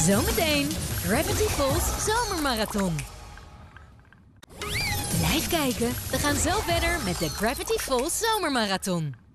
Zometeen Gravity Falls Zomermarathon. Blijf kijken, we gaan zo verder met de Gravity Falls Zomermarathon.